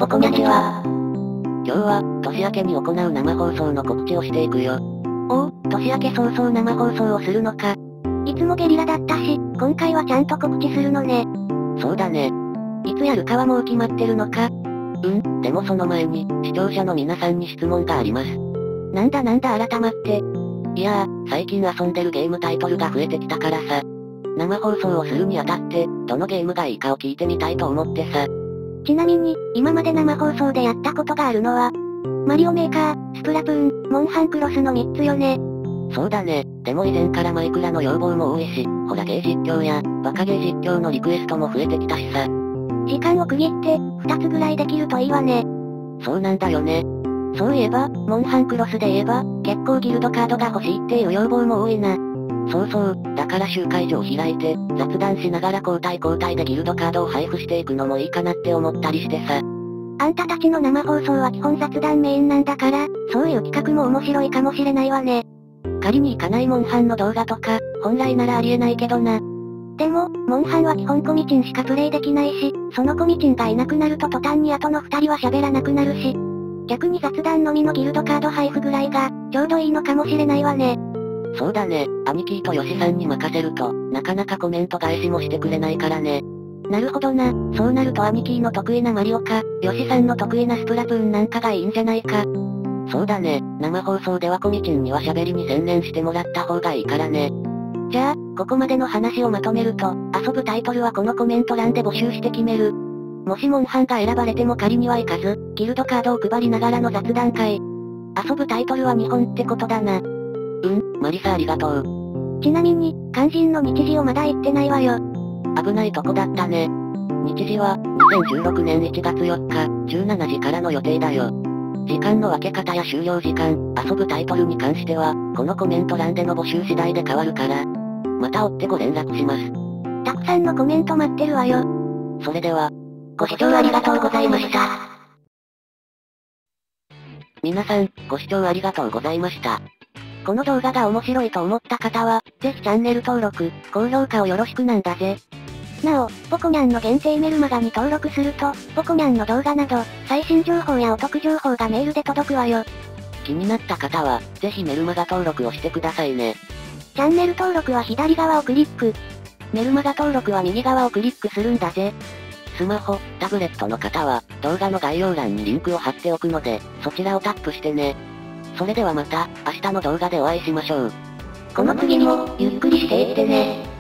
ポコニャチは。 今日は、年明けに行う生放送の告知をしていくよ。 おお、年明け早々生放送をするのか。いつもゲリラだったし、今回はちゃんと告知するのね。 そうだね。 いつやるかはもう決まってるのか。 でもその前に、視聴者の皆さんに質問があります。 なんだ改まって。 いやー、最近遊んでるゲームタイトルが増えてきたからさ。生放送をするにあたって、どのゲームがいいかを聞いてみたいと思ってさ。 ちなみに、今まで生放送でやったことがあるのは、マリオメーカー、スプラトゥーン、モンハンクロスの3つよね。 そうだね。でも以前からマイクラの要望も多いし、ホラゲー実況や、バカゲー実況のリクエストも増えてきたしさ。 時間を区切って、2つぐらいできるといいわね。 そうなんだよね。 そういえば、モンハンクロスで言えば、結構ギルドカードが欲しいっていう要望も多いな。 そうそう、だから集会所を開いて、雑談しながら交代でギルドカードを配布していくのもいいかなって思ったりしてさ。 あんたたちの生放送は基本雑談メインなんだから、そういう企画も面白いかもしれないわね。 仮に行かないモンハンの動画とか、本来ならありえないけどな。 でも、モンハンは基本コミチンしかプレイできないし、そのコミチンがいなくなると途端に後の2人は喋らなくなるし、逆に雑談のみのギルドカード配布ぐらいが、ちょうどいいのかもしれないわね。 そうだね、アニキーとヨシさんに任せると、なかなかコメント返しもしてくれないからね。 なるほどな、そうなるとアニキーの得意なマリオか、ヨシさんの得意なスプラトゥーンなんかがいいんじゃないか。 そうだね、生放送ではコミチンには喋りに専念してもらった方がいいからね。 じゃあ、ここまでの話をまとめると、遊ぶタイトルはこのコメント欄で募集して決める。もしモンハンが選ばれても仮には行かず、ギルドカードを配りながらの雑談会。遊ぶタイトルは日本ってことだな。 マリサありがとう。 ちなみに、肝心の日時をまだ言ってないわよ。 危ないとこだったね。日時は、2016年1月4日、17時からの予定だよ。時間の分け方や終了時間、遊ぶタイトルに関しては、このコメント欄での募集次第で変わるから。また追ってご連絡します。 たくさんのコメント待ってるわよ。 それでは、 ご視聴ありがとうございました。 皆さん、ご視聴ありがとうございました。 この動画が面白いと思った方は、ぜひチャンネル登録、高評価をよろしくなんだぜ。なお、ポコニャンの限定メルマガに登録すると、ポコニャンの動画など、最新情報やお得情報がメールで届くわよ。 気になった方は、ぜひメルマガ登録をしてくださいね。 チャンネル登録は左側をクリック。メルマガ登録は右側をクリックするんだぜ。 スマホ、タブレットの方は、動画の概要欄にリンクを貼っておくので、そちらをタップしてね。それではまた、明日の動画でお会いしましょう。 この次も、ゆっくりしていってね。